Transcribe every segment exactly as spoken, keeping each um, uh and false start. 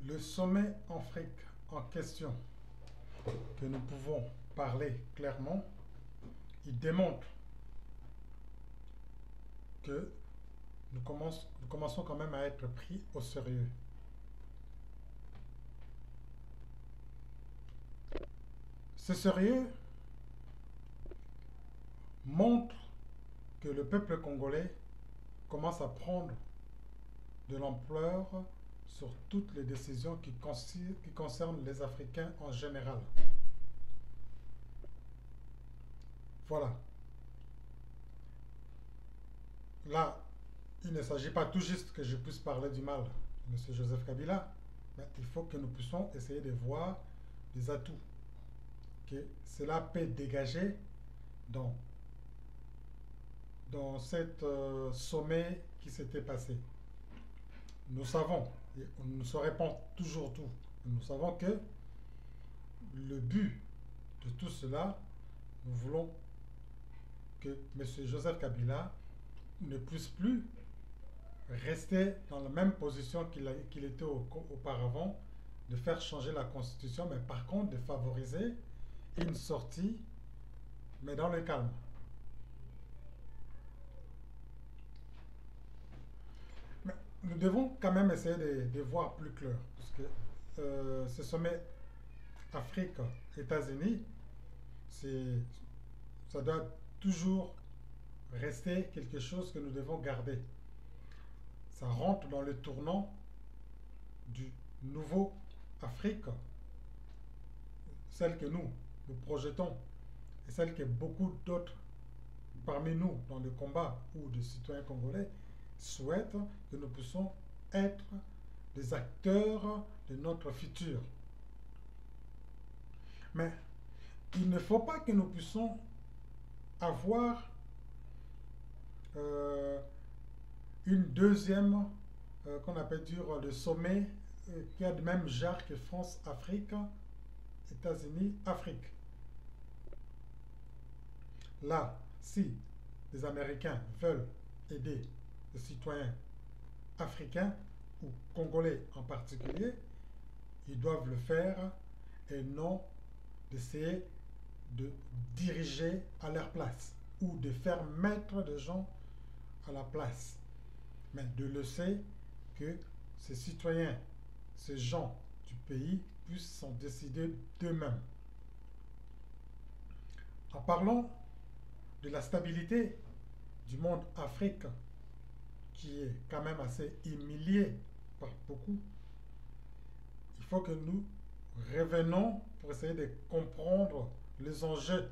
Le sommet Afrique en question, que nous pouvons parler clairement, il démontre que nous, commence- nous commençons quand même à être pris au sérieux. Ce sérieux montre que le peuple congolais commence à prendre de l'ampleur sur toutes les décisions qui, conci- qui concernent les Africains en général. Voilà. Là, il ne s'agit pas tout juste que je puisse parler du mal de M. Joseph Kabila, mais il faut que nous puissions essayer de voir les atouts que cela peut dégager dans, dans cet euh, sommet qui s'était passé. Nous savons, et on ne se répond toujours tout, nous savons que le but de tout cela, nous voulons que M. Joseph Kabila ne puisse plus rester dans la même position qu'il qu'il était au- auparavant, de faire changer la constitution, mais par contre de favoriser une sortie, mais dans le calme. Mais nous devons quand même essayer de, de voir plus clair, parce que euh, ce sommet Afrique-États-Unis, c'est, ça doit toujours rester quelque chose que nous devons garder. Ça rentre dans le tournant du nouveau Afrique, celle que nous, nous projetons, et celle que beaucoup d'autres parmi nous dans le combat ou des citoyens congolais souhaitent que nous puissions être des acteurs de notre futur. Mais il ne faut pas que nous puissions avoir euh, une deuxième, euh, qu'on appelle dire le sommet, euh, qui a le même genre que France-Afrique, États-Unis-Afrique. Là, si les Américains veulent aider les citoyens africains ou congolais en particulier, ils doivent le faire et non d'essayer de diriger à leur place ou de faire mettre des gens à la place, mais de laisser que ces citoyens, ces gens du pays puissent s'en décider d'eux-mêmes. En parlant de la stabilité du monde Afrique, qui est quand même assez humilié par beaucoup, il faut que nous revenons pour essayer de comprendre les enjeux.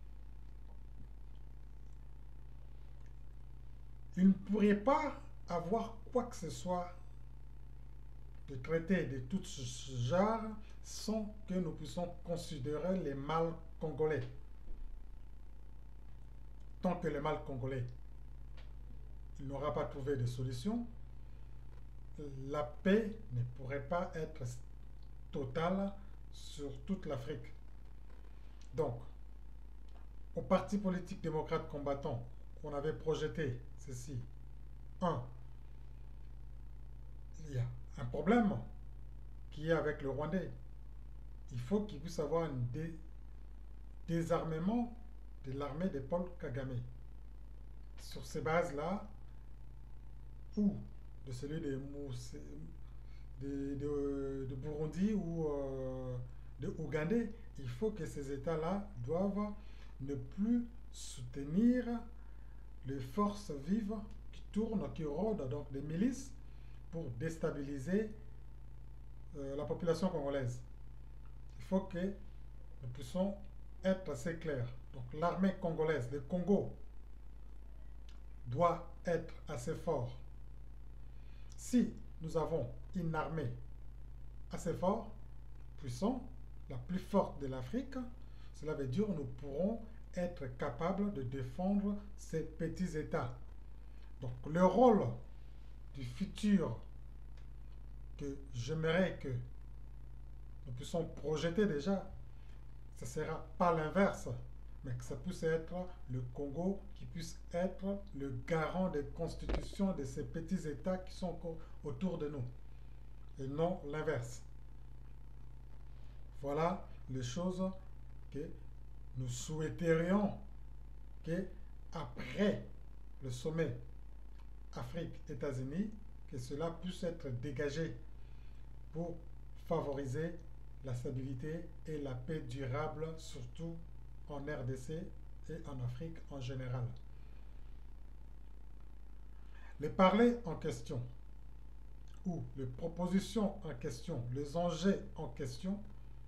Il ne pourrait pas avoir quoi que ce soit de traité de tout ce genre sans que nous puissions considérer les mâles congolais. Tant que le mal congolais il n'aura pas trouvé de solution, la paix ne pourrait pas être totale sur toute l'Afrique. Donc, au Parti politique démocrate combattant, on avait projeté ceci. Un, il y a un problème qui est avec le Rwandais. Il faut qu'il puisse avoir un dé désarmement de l'armée de Paul Kagame. Sur ces bases-là, ou de celui de, de, de, de Burundi ou euh, de Ougandais, il faut que ces États-là doivent ne plus soutenir les forces vives qui tournent, qui rôdent, donc des milices, pour déstabiliser euh, la population congolaise. Il faut que nous puissions être assez clairs. Donc l'armée congolaise, le Congo, doit être assez fort. Si nous avons une armée assez forte, puissante, la plus forte de l'Afrique, cela veut dire que nous pourrons être capables de défendre ces petits États. Donc le rôle du futur que j'aimerais que nous puissions projeter déjà, ce ne sera pas l'inverse, mais que ça puisse être le Congo qui puisse être le garant des constitutions de ces petits États qui sont autour de nous. et non l'inverse. Voilà les choses que nous souhaiterions que après le sommet Afrique-États-Unis, que cela puisse être dégagé pour favoriser la stabilité et la paix durable, surtout en R D C et en Afrique en général. Les parlers en question ou les propositions en question, les enjeux en question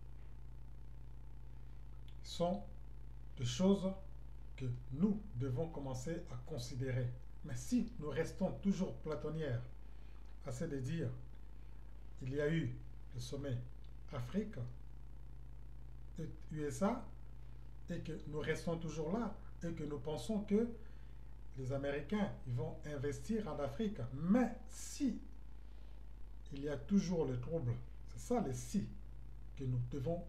sont des choses que nous devons commencer à considérer. Mais si nous restons toujours platonnières, assez de dire, il y a eu le sommet Afrique et U S A et que nous restons toujours là et que nous pensons que les Américains ils vont investir en Afrique. Mais si il y a toujours le trouble, c'est ça les si que nous devons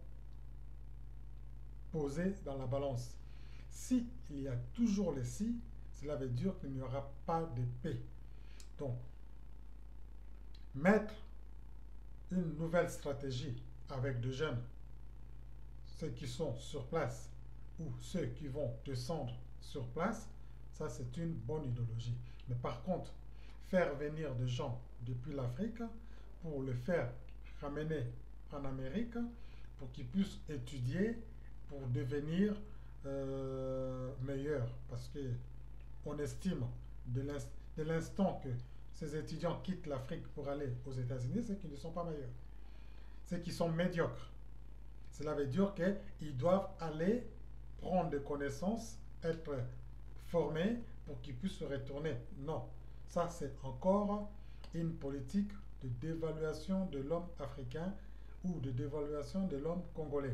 poser dans la balance. Si il y a toujours les si, cela veut dire qu'il n'y aura pas de paix. Donc, mettre une nouvelle stratégie avec des jeunes, ceux qui sont sur place ou ceux qui vont descendre sur place, ça c'est une bonne idéologie. Mais par contre, faire venir des gens depuis l'Afrique pour le faire ramener en Amérique, pour qu'ils puissent étudier, pour devenir euh, meilleurs. Parce que on estime de l'instant que ces étudiants quittent l'Afrique pour aller aux États-Unis, c'est qu'ils ne sont pas meilleurs. C'est qu'ils sont médiocres. Cela veut dire qu'ils doivent aller prendre des connaissances, être formés pour qu'ils puissent se retourner. Non, ça c'est encore une politique de dévaluation de l'homme africain ou de dévaluation de l'homme congolais.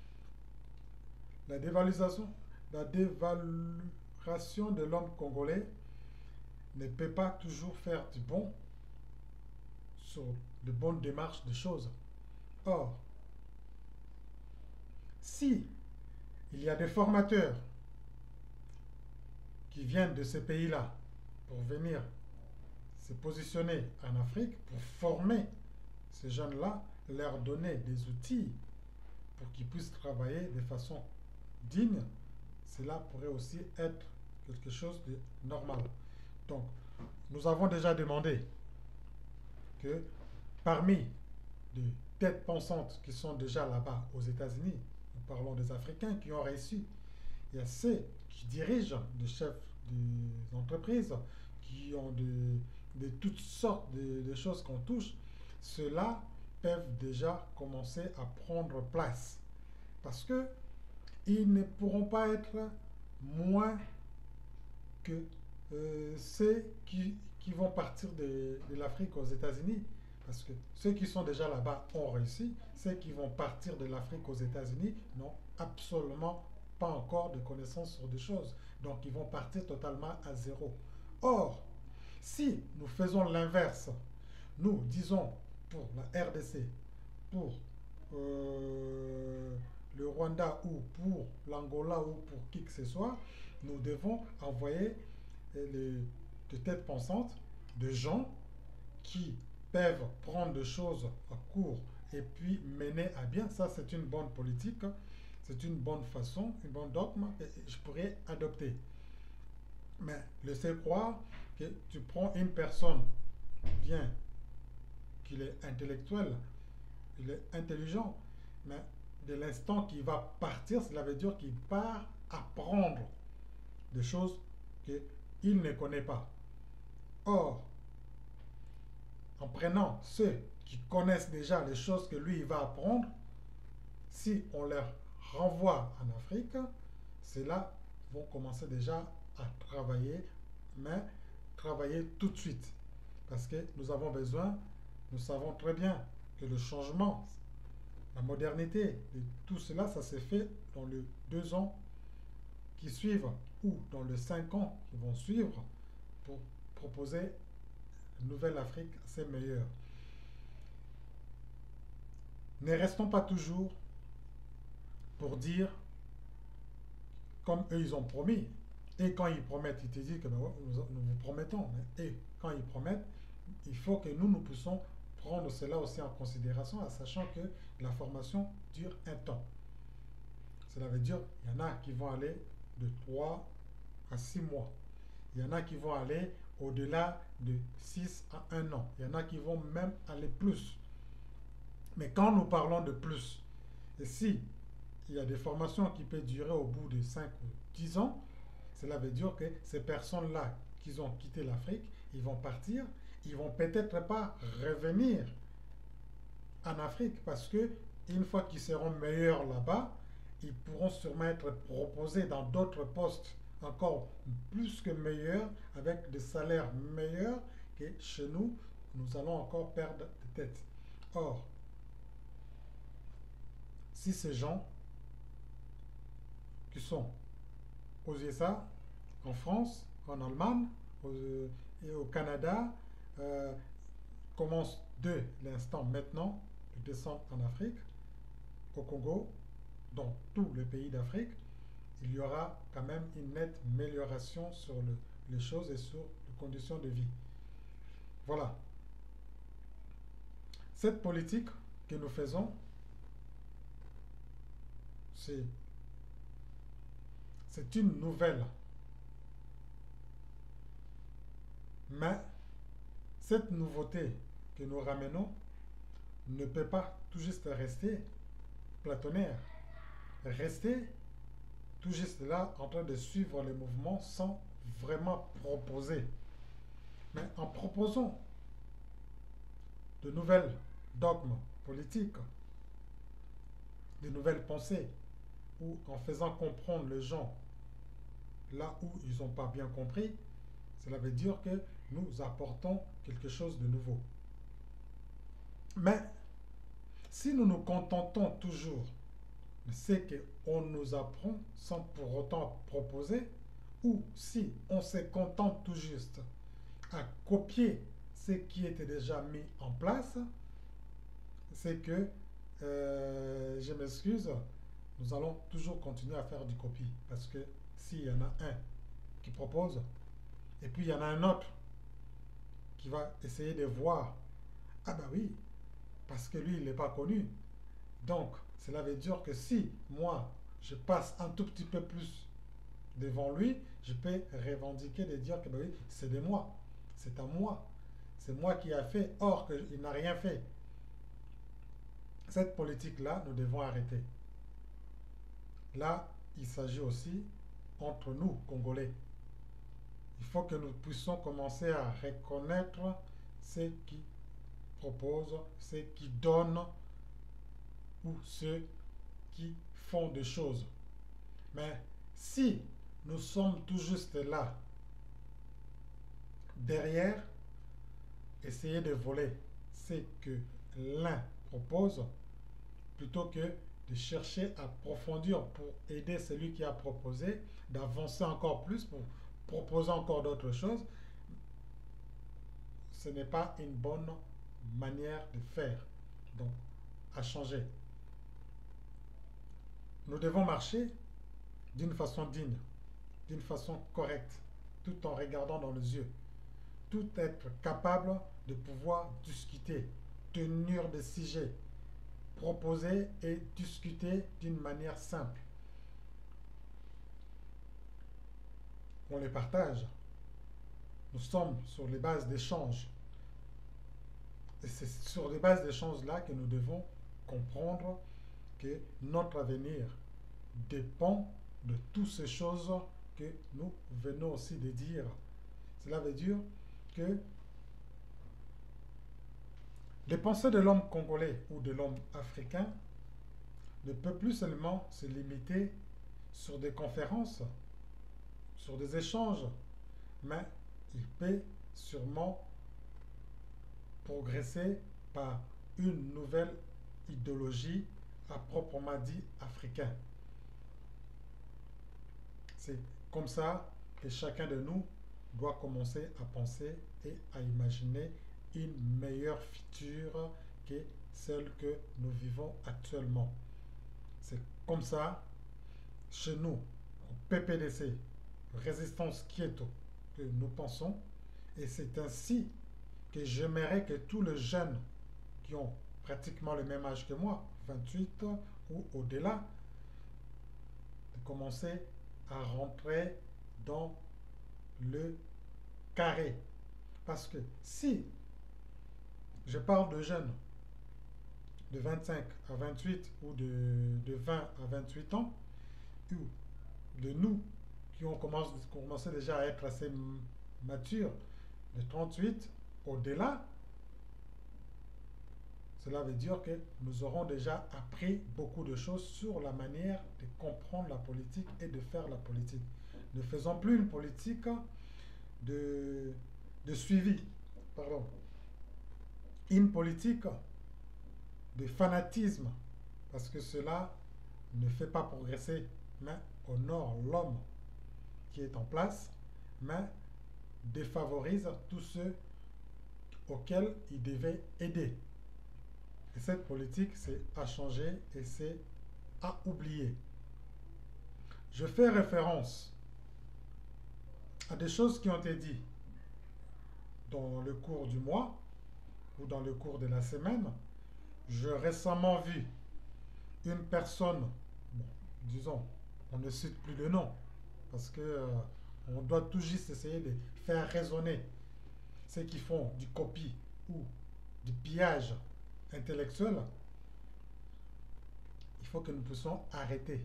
La dévaluation, la dévaluation de l'homme congolais ne peut pas toujours faire du bon sur de bonnes démarches de choses. Or, si il y a des formateurs qui viennent de ces pays-là pour venir se positionner en Afrique, pour former ces jeunes-là, leur donner des outils pour qu'ils puissent travailler de façon digne, cela pourrait aussi être quelque chose de normal. Donc, nous avons déjà demandé que parmi les têtes pensantes qui sont déjà là-bas aux États-Unis, nous parlons des Africains qui ont réussi, il y a ceux qui dirigent, des chefs des entreprises, qui ont de, de toutes sortes de, de choses qu'on touche, ceux-là peuvent déjà commencer à prendre place. Parce que ils ne pourront pas être moins que euh, ceux qui, qui vont partir de, de l'Afrique aux États-Unis. Parce que ceux qui sont déjà là-bas ont réussi. Ceux qui vont partir de l'Afrique aux États-Unis n'ont absolument pas encore de connaissances sur des choses. Donc ils vont partir totalement à zéro. Or, si nous faisons l'inverse, nous disons pour la R D C, pour euh, le Rwanda ou pour l'Angola ou pour qui que ce soit, nous devons envoyer les, des têtes pensantes, des gens qui peuvent prendre des choses à court et puis mener à bien. Ça, c'est une bonne politique, c'est une bonne façon, une bonne dogme et je pourrais adopter. Mais laissez croire que tu prends une personne bien, qu'il est intellectuel, il est intelligent, mais de l'instant qu'il va partir, cela veut dire qu'il part apprendre des choses qu'il ne connaît pas. Or, en prenant ceux qui connaissent déjà les choses que lui il va apprendre, si on leur renvoie en Afrique, ceux-là vont commencer déjà à travailler, mais travailler tout de suite. Parce que nous avons besoin, nous savons très bien que le changement, la modernité, et tout cela, ça s'est fait dans les deux ans qui suivent ou dans les cinq ans qui vont suivre pour proposer une nouvelle Afrique assez meilleure. Ne restons pas toujours pour dire comme eux ils ont promis. Et quand ils promettent, ils te disent que ben, nous, nous vous promettons. Et quand ils promettent, il faut que nous, nous puissions prendre cela aussi en considération, en sachant que la formation dure un temps. Cela veut dire qu'il y en a qui vont aller de trois à six mois. Il y en a qui vont aller au-delà de six à un an. Il y en a qui vont même aller plus. Mais quand nous parlons de plus, et si il y a des formations qui peuvent durer au bout de cinq ou dix ans, cela veut dire que ces personnes-là qui ont quitté l'Afrique, ils vont partir, ils vont peut-être pas revenir en Afrique parce que une fois qu'ils seront meilleurs là-bas, ils pourront sûrement être proposés dans d'autres postes encore plus que meilleurs, avec des salaires meilleurs que chez nous, nous allons encore perdre de tête. Or, si ces gens qui sont aux U S A, en France, en Allemagne aux, et au Canada euh, commencent de l'instant maintenant de descendre en Afrique, au Congo, dans tous les pays d'Afrique, il y aura quand même une nette amélioration sur le, les choses et sur les conditions de vie. Voilà. Cette politique que nous faisons, c'est, c'est une nouvelle. Mais cette nouveauté que nous ramenons ne peut pas tout juste rester platonnaire. Rester tout juste là en train de suivre les mouvements sans vraiment proposer. Mais en proposant de nouvelles dogmes politiques, de nouvelles pensées, ou en faisant comprendre les gens là où ils n'ont pas bien compris, cela veut dire que nous apportons quelque chose de nouveau. Mais si nous nous contentons toujours de ce qu'on nous apprend sans pour autant proposer, ou si on se contente tout juste à copier ce qui était déjà mis en place, c'est que, euh, je m'excuse, nous allons toujours continuer à faire du copie. Parce que s'il y en a un qui propose, et puis il y en a un autre qui va essayer de voir, ah ben oui, parce que lui, il n'est pas connu. Donc, cela veut dire que si moi, je passe un tout petit peu plus devant lui, je peux revendiquer de dire que ben oui, c'est de moi, c'est à moi, c'est moi qui a fait, or qu'il n'a rien fait. Cette politique-là, nous devons arrêter. Là, il s'agit aussi entre nous, Congolais. Il faut que nous puissions commencer à reconnaître ceux qui proposent, ceux qui donnent ou ceux qui font des choses. Mais si nous sommes tout juste là, derrière, essayer de voler ce que l'un propose, plutôt que de chercher à approfondir pour aider celui qui a proposé, d'avancer encore plus pour proposer encore d'autres choses, ce n'est pas une bonne manière de faire. Donc, à changer. Nous devons marcher d'une façon digne, d'une façon correcte, tout en regardant dans les yeux. Tout être capable de pouvoir discuter, tenir des sujets, proposer et discuter d'une manière simple. On les partage. Nous sommes sur les bases d'échanges. Et c'est sur les bases d'échanges-là que nous devons comprendre que notre avenir dépend de toutes ces choses que nous venons aussi de dire. Cela veut dire que les pensées de l'homme congolais ou de l'homme africain ne peuvent plus seulement se limiter sur des conférences, sur des échanges, mais il peut sûrement progresser par une nouvelle idéologie à proprement dit africain. C'est comme ça que chacun de nous doit commencer à penser et à imaginer une meilleure future que celle que nous vivons actuellement. C'est comme ça, chez nous, au P P D C, Résistance Kieto, que nous pensons, et c'est ainsi que j'aimerais que tous les jeunes qui ont pratiquement le même âge que moi, vingt-huit ou au-delà, de commencer à rentrer dans le carré. Parce que si je parle de jeunes de vingt-cinq à vingt-huit ou de, de vingt à vingt-huit ans, ou de nous qui ont commencé, commencé déjà à être assez matures, de trente-huit au-delà, cela veut dire que nous aurons déjà appris beaucoup de choses sur la manière de comprendre la politique et de faire la politique. Ne faisons plus une politique de, de suivi, pardon, une politique de fanatisme, parce que cela ne fait pas progresser, mais honore l'homme qui est en place, mais défavorise tous ceux auxquels il devait aider. Et cette politique, c'est à changer et c'est à oublier. Je fais référence à des choses qui ont été dites dans le cours du mois ou dans le cours de la semaine. J'ai récemment vu une personne, bon, disons, on ne cite plus le nom, parce que euh, on doit tout juste essayer de faire raisonner ceux qui font du copie ou du pillage intellectuel. Il faut que nous puissions arrêter.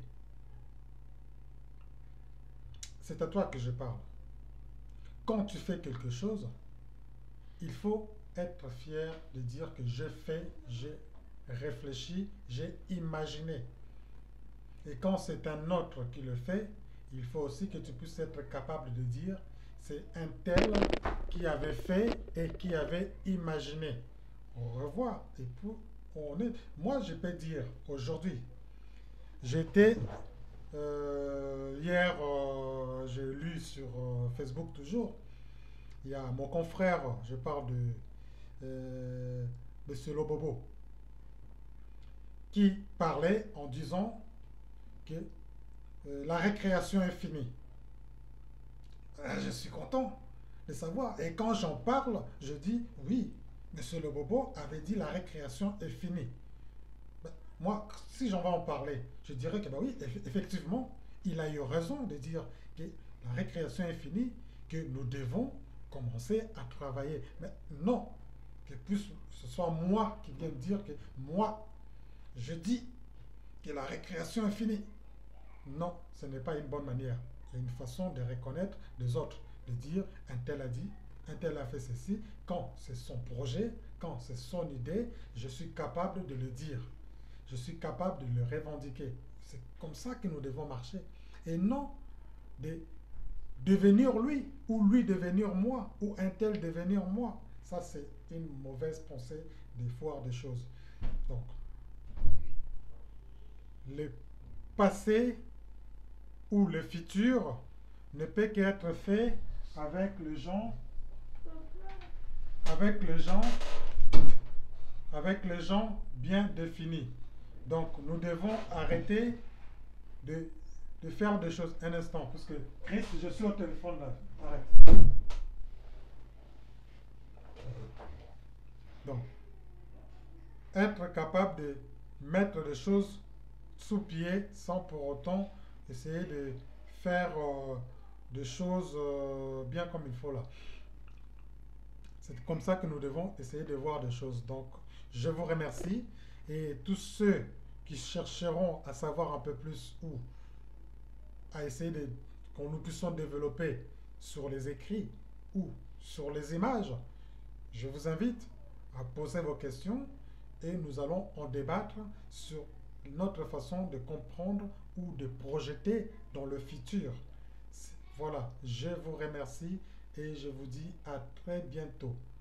C'est à toi que je parle. Quand tu fais quelque chose, il faut être fier de dire que j'ai fait, j'ai réfléchi, j'ai imaginé. Et quand c'est un autre qui le fait, il faut aussi que tu puisses être capable de dire c'est un tel qui avait fait et qui avait imaginé. Au revoir. Et pour, on est, moi, je peux dire aujourd'hui, j'étais euh, hier, euh, j'ai lu sur euh, Facebook toujours, il y a mon confrère, je parle de euh, Monsieur Lobobo, qui parlait en disant que euh, la récréation est finie. Euh, je suis content de savoir. Et quand j'en parle, je dis oui, Monsieur Lobobo avait dit la récréation est finie. Ben, moi, si j'en vais en parler, je dirais que ben oui, effectivement, il a eu raison de dire que la récréation est finie, que nous devons commencer à travailler. Mais non, que plus ce soit moi qui viens de dire que moi, je dis que la récréation est finie. Non, ce n'est pas une bonne manière. Il y a une façon de reconnaître les autres, de dire un tel a dit, un tel a fait ceci. Quand c'est son projet, quand c'est son idée, je suis capable de le dire. Je suis capable de le revendiquer. C'est comme ça que nous devons marcher. Et non de devenir lui, ou lui devenir moi, ou un tel devenir moi. Ça, c'est une mauvaise pensée de voir des choses. Donc, le passé ou le futur ne peut qu'être fait avec les gens, avec les gens, avec les gens bien définis. Donc, nous devons arrêter de, de faire des choses. Un instant, parce que Chris, je suis au téléphone là. Arrête. Donc, être capable de mettre des choses sous pied sans pour autant essayer de faire euh, des choses euh, bien comme il faut là. C'est comme ça que nous devons essayer de voir des choses. Donc, je vous remercie et tous ceux qui chercheront à savoir un peu plus ou à essayer de qu'on nous puissions développer sur les écrits ou sur les images, je vous invite à poser vos questions et nous allons en débattre sur notre façon de comprendre ou de projeter dans le futur. Voilà, je vous remercie et je vous dis à très bientôt.